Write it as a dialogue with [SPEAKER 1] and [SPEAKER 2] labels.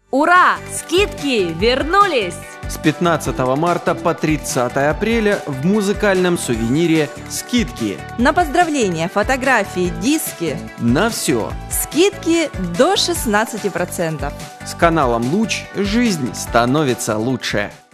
[SPEAKER 1] Ура! Скидки вернулись!
[SPEAKER 2] С 15 марта по 30 апреля в музыкальном сувенире скидки.
[SPEAKER 3] На поздравления, фотографии, диски.
[SPEAKER 2] На все.
[SPEAKER 3] Скидки до 16%.
[SPEAKER 2] С каналом «Луч» жизнь становится лучше.